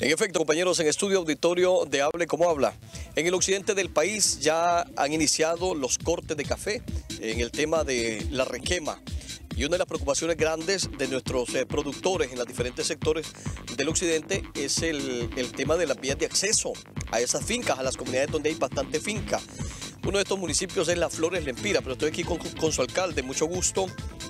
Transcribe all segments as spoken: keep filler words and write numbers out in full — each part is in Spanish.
En efecto, compañeros, en estudio auditorio de Hable Como Habla. En el occidente del país ya han iniciado los cortes de café en el tema de la requema. Y una de las preocupaciones grandes de nuestros eh, productores en los diferentes sectores del occidente es el, el tema de las vías de acceso a esas fincas, a las comunidades donde hay bastante finca. Uno de estos municipios es Las Flores Lempira, pero estoy aquí con, con su alcalde, mucho gusto,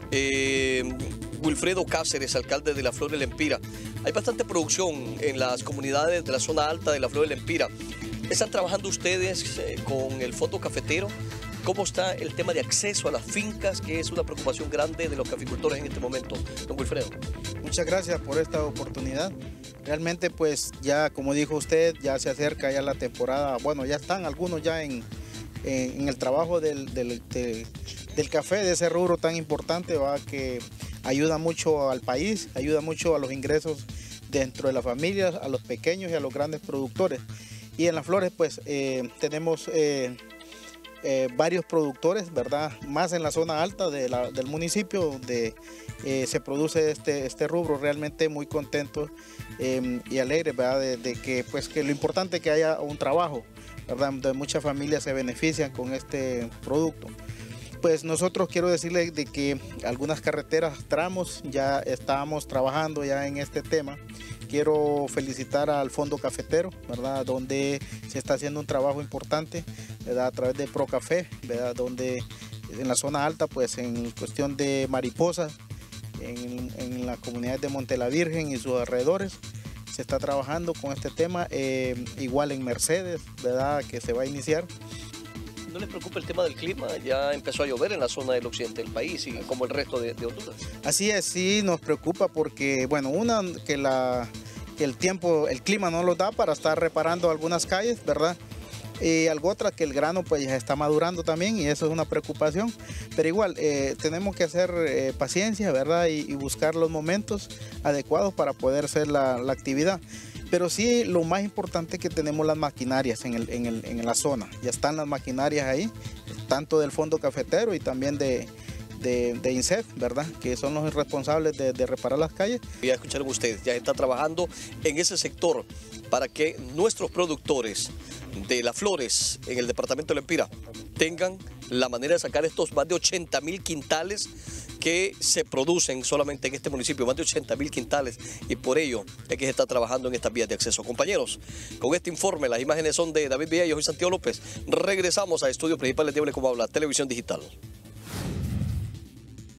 eh, Wilfredo Cáceres, alcalde de Las Flores Lempira. Hay bastante producción en las comunidades de la zona alta de Las Flores Lempira. ¿Están trabajando ustedes eh, con el fondo cafetero? ¿Cómo está el tema de acceso a las fincas, que es una preocupación grande de los caficultores en este momento? Don Wilfredo. Muchas gracias por esta oportunidad. Realmente, pues ya como dijo usted, ya se acerca ya la temporada. Bueno, ya están algunos ya en, en, en el trabajo del, del, del, del café, de ese rubro tan importante, ¿va? Que ayuda mucho al país, ayuda mucho a los ingresos dentro de las familias, a los pequeños y a los grandes productores. Y en Las Flores, pues eh, tenemos... Eh, Eh, varios productores, ¿verdad? Más en la zona alta de la, del municipio donde eh, se produce este, este rubro. Realmente muy contentos eh, y alegres, ¿verdad? De, de que, pues, que lo importante es que haya un trabajo, ¿verdad? De muchas familias se benefician con este producto. Pues nosotros quiero decirles de que algunas carreteras, tramos, ya estamos trabajando ya en este tema. Quiero felicitar al Fondo Cafetero, ¿verdad? Donde se está haciendo un trabajo importante, ¿verdad? A través de Procafé, ¿verdad? Donde en la zona alta, pues en cuestión de mariposas, en, en la comunidad de Monte la Virgen y sus alrededores, se está trabajando con este tema. Eh, igual en Mercedes, ¿verdad? Que se va a iniciar. ¿No les preocupa el tema del clima? Ya empezó a llover en la zona del occidente del país y como el resto de, de Honduras. Así es, sí nos preocupa porque, bueno, una, que, la, que el tiempo, el clima no lo da para estar reparando algunas calles, ¿verdad? Y algo otra, que el grano pues ya está madurando también y eso es una preocupación. Pero igual, eh, tenemos que hacer eh, paciencia, ¿verdad? Y, y buscar los momentos adecuados para poder hacer la, la actividad. Pero sí, lo más importante es que tenemos las maquinarias en, el, en, el, en la zona. Ya están las maquinarias ahí, tanto del Fondo Cafetero y también de, de, de INSEF, ¿verdad? Que son los responsables de, de reparar las calles. Ya escucharon ustedes, ya está trabajando en ese sector para que nuestros productores de Las Flores en el departamento de Lempira tengan la manera de sacar estos más de ochenta mil quintales que se producen solamente en este municipio, más de ochenta mil quintales, y por ello es que se está trabajando en estas vías de acceso. Compañeros, con este informe, las imágenes son de David Villa y yo soy Santiago López. Regresamos a estudios principales de Hable Como Habla, Televisión Digital.